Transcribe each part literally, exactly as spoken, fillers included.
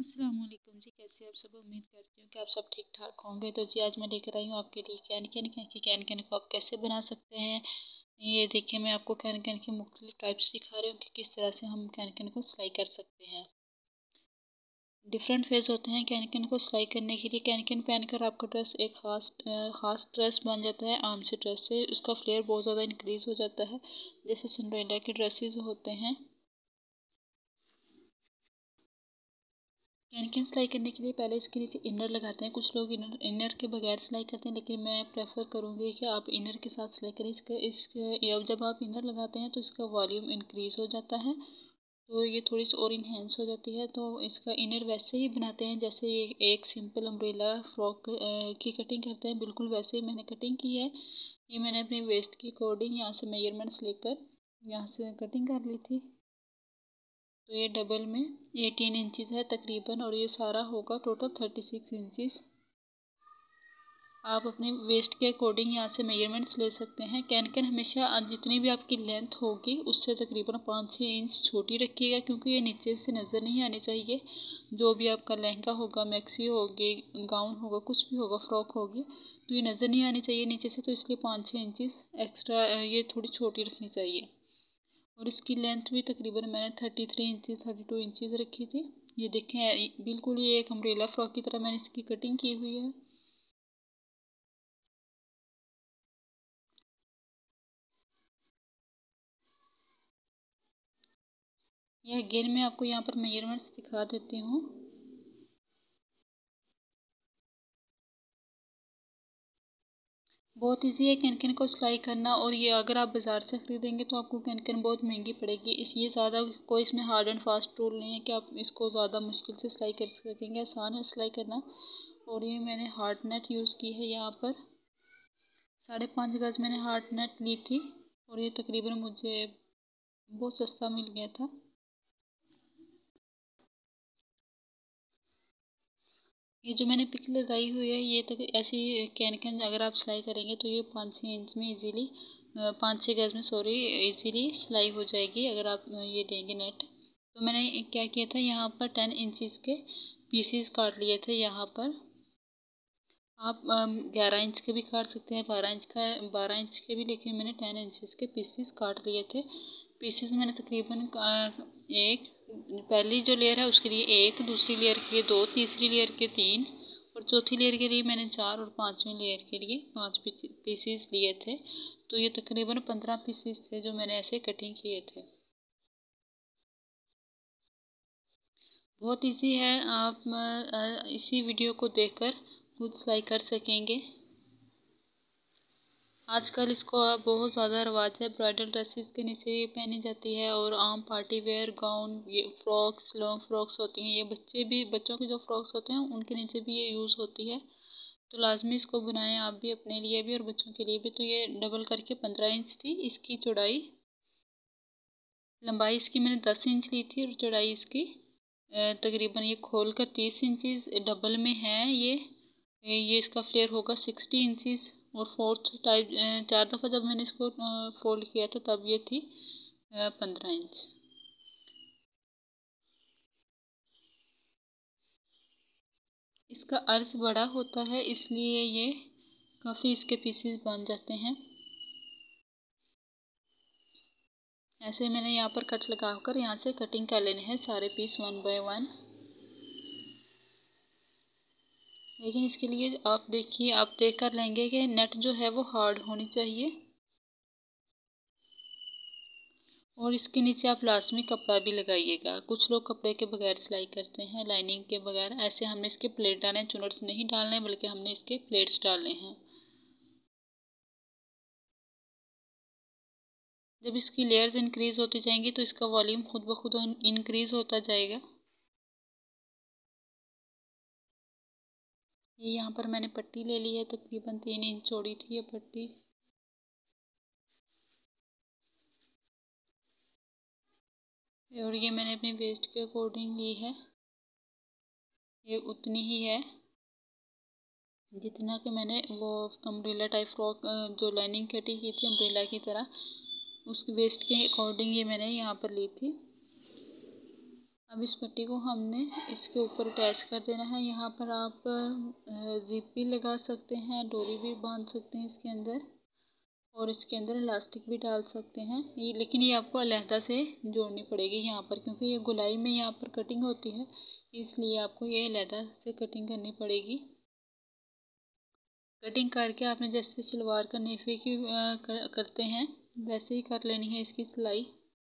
अस्सलाम वालेकुम जी। कैसे आप सब? उम्मीद करती हूँ कि आप सब ठीक ठाक होंगे। तो जी आज मैं लेकर आई हूँ आपके लिए कैन कैन की कैन कैन को आप कैसे बना सकते हैं। ये देखिए, मैं आपको कैन कैन के मुख्तलिफ टाइप्स सिखा रही हूँ कि किस तरह से हम कैन कैन को सिलाई कर सकते हैं। डिफरेंट फेज होते हैं कैन कैन को सिलाई करने के लिए। कैन कैन पहनकर आपका ड्रेस एक खास खास ड्रेस बन जाता है। आम से ड्रेस से उसका फ्लेयर बहुत ज़्यादा इंक्रीज़ हो जाता है, जैसे सिंड्रेला के ड्रेसेस होते हैं। कैन कैन सिलाई करने के लिए पहले इसके नीचे इनर लगाते हैं। कुछ लोग इनर इनर के बगैर सिलाई करते हैं, लेकिन मैं प्रेफर करूँगी कि आप इनर के साथ सिलाई करें। इसका इसके जब आप इनर लगाते हैं तो इसका वॉल्यूम इंक्रीज़ हो जाता है, तो ये थोड़ी सी और इन्हेंस हो जाती है। तो इसका इनर वैसे ही बनाते हैं जैसे ये एक सिंपल अम्ब्रेला फ्रॉक की कटिंग करते हैं, बिल्कुल वैसे ही मैंने कटिंग की है। ये मैंने अपने वेस्ट की अकॉर्डिंग यहाँ से मेजरमेंट्स लेकर यहाँ से कटिंग कर ली थी। तो ये डबल में अठारह इंचज़ है तकरीबन, और ये सारा होगा टोटल छत्तीस इंचज़। आप अपने वेस्ट के अकॉर्डिंग यहाँ से मेजरमेंट्स ले सकते हैं। कैन कैन हमेशा जितनी भी आपकी लेंथ होगी उससे तकरीबन पाँच छः इंच छोटी रखिएगा, क्योंकि ये नीचे से नज़र नहीं आनी चाहिए। जो भी आपका लहंगा होगा, मैक्सी होगी, गाउन होगा, कुछ भी होगा, फ्रॉक होगी, तो ये नज़र नहीं आनी चाहिए नीचे से। तो इसलिए पाँच छः इंचज़ एक्स्ट्रा ये थोड़ी छोटी रखनी चाहिए। और इसकी लेंथ भी तकरीबन मैंने thirty three inches thirty two inches रखी थी। ये देखें, बिल्कुल ये एक अम्ब्रेला फ्रॉक की तरह मैंने इसकी कटिंग की हुई है। यह अगेन मैं आपको यहाँ पर मेजरमेंट्स दिखा देती हूँ। बहुत इजी है कैन कैन को सिलाई करना, और ये अगर आप बाज़ार से ख़रीदेंगे तो आपको कैन कैन बहुत महंगी पड़ेगी। इसलिए ज़्यादा कोई इसमें हार्ड एंड फास्ट रूल नहीं है कि आप इसको ज़्यादा मुश्किल से सिलाई कर सकेंगे। आसान है सिलाई करना। और ये मैंने हार्ड नेट यूज़ की है। यहाँ पर साढ़े पाँच गज़ मैंने हार्ड नेट ली थी, और ये तकरीबन मुझे बहुत सस्ता मिल गया था। ये जो मैंने पिक लगाई हुई है, ये तक ऐसी कैन कैन अगर आप सिलाई करेंगे तो ये पाँच छः इंच में इजीली पाँच छः गज़ में सॉरी इजीली सिलाई हो जाएगी अगर आप ये देंगे नेट। तो मैंने क्या किया था, यहाँ पर टेन इंचज़ के पीसीस काट लिए थे। यहाँ पर आप ग्यारह इंच के भी काट सकते हैं, बारह इंच का बारह इंच के भी, लेकिन मैंने टेन इंचज़ के पीसीस काट लिए थे। पीसीस मैंने तकरीबन एक पहली जो लेयर है उसके लिए एक, दूसरी लेयर के लिए दो, तीसरी लेयर के तीन, और चौथी लेयर के लिए मैंने चार, और पांचवी लेयर के लिए पांच पीसीस लिए थे। तो ये तकरीबन पंद्रह पीसीस थे जो मैंने ऐसे कटिंग किए थे। बहुत इजी है, आप इसी वीडियो को देखकर खुद सिलाई कर सकेंगे। आजकल इसको बहुत ज़्यादा रवाज है। ब्राइडल ड्रेसेस के नीचे ये पहनी जाती है, और आम पार्टी वेयर गाउन, ये फ्रॉक्स, लॉन्ग फ्रॉक्स होती हैं, ये बच्चे भी बच्चों के जो फ्रॉक्स होते हैं उनके नीचे भी ये यूज़ होती है। तो लाजमी इसको बनाएं आप भी, अपने लिए भी और बच्चों के लिए भी। तो ये डबल करके पंद्रह इंच थी इसकी चौड़ाई। लंबाई इसकी मैंने दस इंच ली थी, और चौड़ाई इसकी तकरीबन ये खोल कर तीस इंचज़ डबल में है। ये ये इसका फ्लेयर होगा सिक्सटी इंचज़। और फोर्थ टाइप चार दफ़ा जब मैंने इसको फोल्ड किया था तब ये थी पंद्रह इंच। इसका अर्ज बड़ा होता है, इसलिए ये काफ़ी इसके पीसेस बन जाते हैं। ऐसे मैंने यहाँ पर कट लगाकर यहाँ से कटिंग कर लेने हैं सारे पीस वन बाय वन। लेकिन इसके लिए आप देखिए, आप देख कर लेंगे कि नेट जो है वो हार्ड होनी चाहिए। और इसके नीचे आप लाजमी कपड़ा भी लगाइएगा। कुछ लोग कपड़े के बगैर सिलाई करते हैं, लाइनिंग के बगैर। ऐसे हमने इसके प्लेट डालने हैं, चुनट्स नहीं डालने, बल्कि हमने इसके प्लेट्स डालने हैं। जब इसकी लेयर्स इंक्रीज़ होती जाएंगी तो इसका वॉल्यूम खुद ब खुद इंक्रीज़ होता जाएगा। ये यहाँ पर मैंने पट्टी ले ली है, तकरीबन तीन इंच चौड़ी थी ये पट्टी। और ये मैंने अपनी वेस्ट के अकॉर्डिंग ली है। ये उतनी ही है जितना कि मैंने वो अम्ब्रेला टाइप फ्रॉक जो लाइनिंग कटी की थी अम्ब्रेला की तरह, उसकी वेस्ट के अकॉर्डिंग ये मैंने यहाँ पर ली थी। अब इस पट्टी को हमने इसके ऊपर अटैच कर देना है। यहाँ पर आप जिप भी लगा सकते हैं, डोरी भी बांध सकते हैं इसके अंदर, और इसके अंदर इलास्टिक भी डाल सकते हैं। ये लेकिन ये आपको अलहदा से जोड़नी पड़ेगी यहाँ पर, क्योंकि ये गोलाई में यहाँ पर कटिंग होती है, इसलिए आपको ये अलहदा से कटिंग करनी पड़ेगी। कटिंग करके आपने जैसे सलवार का नेफे की कर, करते हैं वैसे ही कर लेनी है इसकी सिलाई।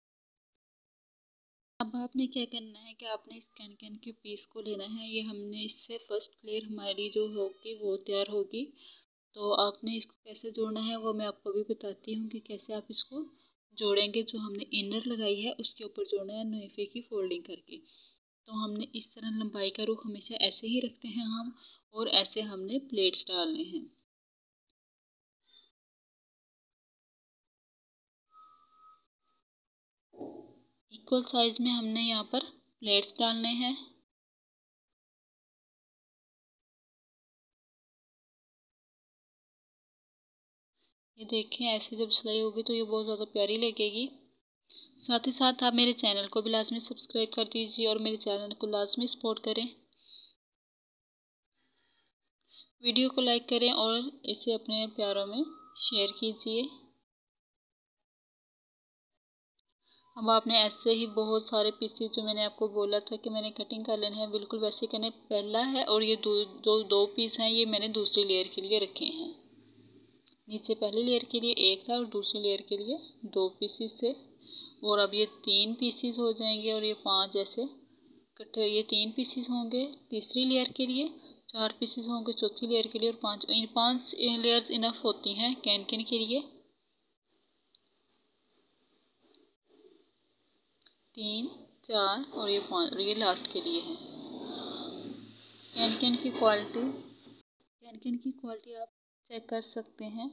अब आपने क्या करना है कि आपने इस कैन कैन के पीस को लेना है। ये हमने इससे फर्स्ट लेयर हमारी जो होगी वो तैयार होगी। तो आपने इसको कैसे जोड़ना है वो मैं आपको भी बताती हूँ कि कैसे आप इसको जोड़ेंगे। जो हमने इनर लगाई है उसके ऊपर जोड़ना है नेफे की फोल्डिंग करके। तो हमने इस तरह लंबाई का रुख हमेशा ऐसे ही रखते हैं हम, और ऐसे हमने प्लेट्स डालने हैं। इक्वल साइज में हमने यहाँ पर प्लेट्स डालने हैं। ये देखें, ऐसे जब सिलाई होगी तो ये बहुत ज़्यादा प्यारी लगेगी। साथ ही साथ आप मेरे चैनल को भी लाजमी सब्सक्राइब कर दीजिए और मेरे चैनल को लाजमी सपोर्ट करें। वीडियो को लाइक करें और इसे अपने प्यारों में शेयर कीजिए। अब आपने ऐसे ही बहुत सारे पीसेस जो मैंने आपको बोला था कि मैंने कटिंग कर लेने हैं, बिल्कुल वैसे करने। पहला है, और ये दो जो दो पीस हैं ये मैंने दूसरी लेयर के लिए रखे हैं। नीचे पहली लेयर के लिए एक था और दूसरी लेयर के लिए दो पीसेस थे। और अब ये तीन पीसेस हो जाएंगे, और ये पांच ऐसे इकट्ठे, ये तीन पीसेस होंगे तीसरी लेयर के लिए, चार पीसेस होंगे चौथी लेयर के लिए, और पांच इन पांच लेयर्स इनफ होती हैं कैन कैन के लिए। तीन, चार और ये पाँच, और ये लास्ट के लिए है। कैन कैन की क्वालिटी कैन कैन की क्वालिटी आप चेक कर सकते हैं।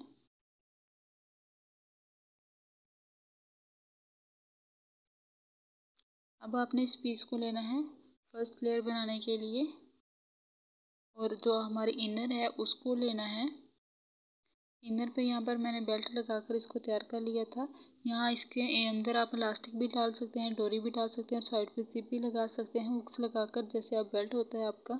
अब आपने इस पीस को लेना है फर्स्ट लेयर बनाने के लिए, और जो हमारी इनर है उसको लेना है। इनर पे यहाँ पर मैंने बेल्ट लगाकर इसको तैयार कर लिया था। यहाँ इसके अंदर आप इलास्टिक भी डाल सकते हैं, डोरी भी डाल सकते हैं, और साइड पे जिप भी लगा सकते हैं हुक्स लगाकर, जैसे आप बेल्ट होता है आपका।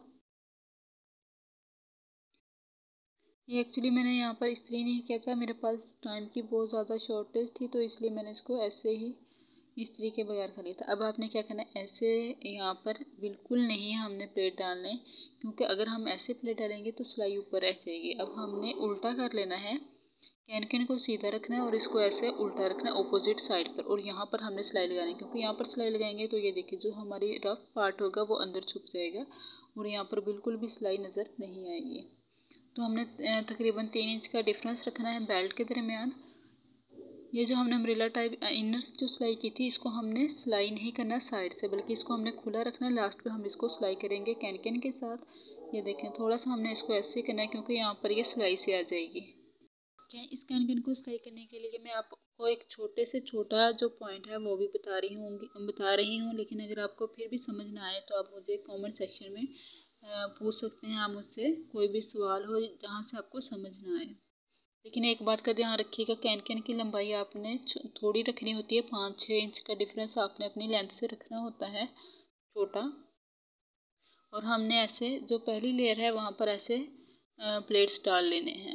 ये एक्चुअली मैंने यहाँ पर इसलिए नहीं किया था, मेरे पास टाइम की बहुत ज़्यादा शॉर्टेज थी, तो इसलिए मैंने इसको ऐसे ही इस्त्री के बगैर कर लिया था। अब आपने क्या करना है, ऐसे यहाँ पर बिल्कुल नहीं हमने प्लेट डालने, क्योंकि अगर हम ऐसे प्लेट डालेंगे तो सिलाई ऊपर रह जाएगी। अब हमने उल्टा कर लेना है, कैन कैन को सीधा रखना है और इसको ऐसे उल्टा रखना है अपोजिट साइड पर, और यहाँ पर हमने सिलाई लगानी है। क्योंकि यहाँ पर सिलाई लगाएंगे तो ये देखिए जो हमारी रफ पार्ट होगा वो अंदर छुप जाएगा, और यहाँ पर बिल्कुल भी सिलाई नज़र नहीं आएगी। तो हमने तकरीबन तीन इंच का डिफरेंस रखना है बेल्ट के दरमियान। ये जो हमने अम्ब्रेला टाइप इनर जो सिलाई की थी, इसको हमने सिलाई नहीं करना साइड से, बल्कि इसको हमने खुला रखना है। लास्ट पे हम इसको सिलाई करेंगे कैन कैन के साथ। ये देखें, थोड़ा सा हमने इसको ऐसे करना है क्योंकि यहाँ पर ये सिलाई से आ जाएगी। क्या इस कैन कैन को सिलाई करने के लिए मैं आपको एक छोटे से छोटा जो पॉइंट है वो भी बता रही हूँ बता रही हूँ लेकिन अगर आपको फिर भी समझ ना आए तो आप मुझे कमेंट सेक्शन में पूछ सकते हैं। आप मुझसे कोई भी सवाल हो जहाँ से आपको समझ ना आए। लेकिन एक बात का ध्यान रखिएगा, कैन कैन की लंबाई आपने थोड़ी रखनी होती है। पाँच छः इंच का डिफरेंस आपने अपनी लेंथ से रखना होता है छोटा। और हमने ऐसे जो पहली लेयर है वहाँ पर ऐसे प्लेट्स डाल लेने हैं।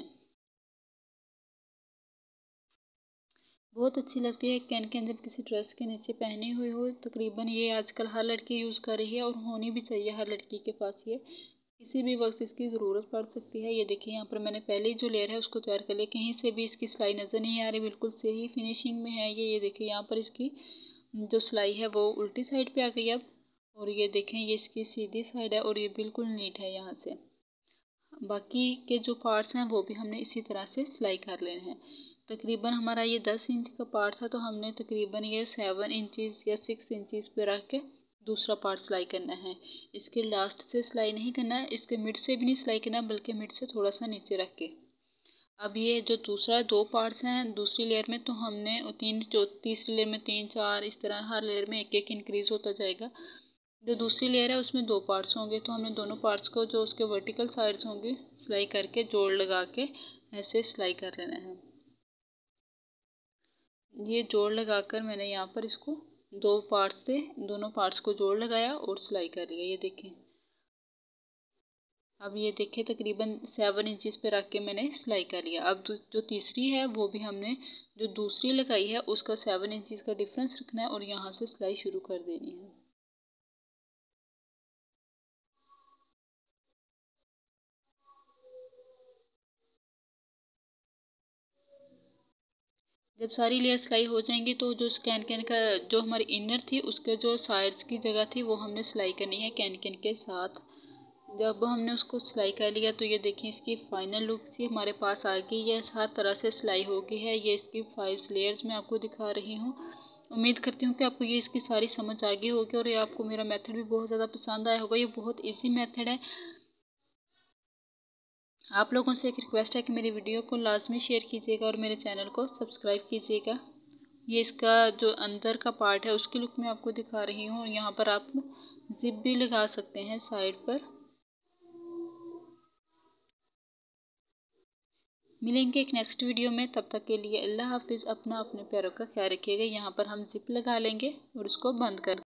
बहुत अच्छी लगती है कैन कैन जब किसी ड्रेस के नीचे पहनी हुई हो। तकरीबन ये आजकल हर लड़की यूज़ कर रही है और होनी भी चाहिए हर लड़की के पास। ये किसी भी वक्त इसकी ज़रूरत पड़ सकती है। ये देखिए, यहाँ पर मैंने पहली जो लेयर है उसको तैयार कर लिया। कहीं से भी इसकी सिलाई नज़र नहीं आ रही, बिल्कुल सही फिनिशिंग में है ये। ये देखिए, यहाँ पर इसकी जो सिलाई है वो उल्टी साइड पे आ गई अब। और ये देखें, ये इसकी सीधी साइड है और ये बिल्कुल नीट है। यहाँ से बाकी के जो पार्ट्स हैं वो भी हमने इसी तरह से सिलाई कर लेने हैं। तकरीबन हमारा ये दस इंच का पार्ट था, तो हमने तकरीबन ये सेवन इंचज़ या सिक्स इंचज़ पे रख के दूसरा पार्ट सिलाई करना है। इसके लास्ट से सिलाई नहीं करना है, इसके मिड से भी नहीं सिलाई करना, बल्कि मिड से थोड़ा सा नीचे रख के। अब ये जो दूसरा दो पार्ट्स हैं दूसरी लेयर में, तो हमने तीन जो तीसरी लेयर में तीन चार इस तरह हर लेयर में एक एक इंक्रीज़ होता जाएगा। जो दूसरी लेयर है उसमें दो पार्ट्स होंगे, तो हमने दोनों पार्ट्स को जो उसके वर्टिकल साइड्स होंगे सिलाई करके जोड़ लगा के ऐसे सिलाई कर लेना है। ये जोड़ लगाकर मैंने यहाँ पर इसको दो पार्ट्स से दोनों पार्ट्स को जोड़ लगाया और सिलाई कर लिया। ये देखें, अब ये देखें तकरीबन सेवन इंचज़ पे रख के मैंने सिलाई कर लिया। अब जो तीसरी है वो भी हमने जो दूसरी लगाई है उसका सेवन इंचज़ का डिफरेंस रखना है और यहाँ से सिलाई शुरू कर देनी है। जब सारी लेयर सिलाई हो जाएंगी तो जो कैन कैन का जो हमारी इनर थी उसके जो साइड्स की जगह थी वो हमने सिलाई करनी है कैन कैन के साथ। जब हमने उसको सिलाई कर लिया तो ये देखें इसकी फाइनल लुक सी हमारे पास आ गई है। हर तरह से सिलाई हो गई है। ये इसकी फाइव लेयर्स मैं आपको दिखा रही हूँ। उम्मीद करती हूँ कि आपको ये इसकी सारी समझ आ गई होगी और ये आपको मेरा मेथड भी बहुत ज़्यादा पसंद आया होगा। ये बहुत ईजी मेथड है। आप लोगों से एक रिक्वेस्ट है कि मेरी वीडियो को लाजमी शेयर कीजिएगा और मेरे चैनल को सब्सक्राइब कीजिएगा। ये इसका जो अंदर का पार्ट है उसकी लुक मैं आपको दिखा रही हूँ। यहाँ पर आप जिप भी लगा सकते हैं साइड पर। मिलेंगे एक नेक्स्ट वीडियो में, तब तक के लिए अल्लाह हाफिज़। अपना अपने पैरों का ख्याल रखिएगा। यहाँ पर हम जिप लगा लेंगे और उसको बंद कर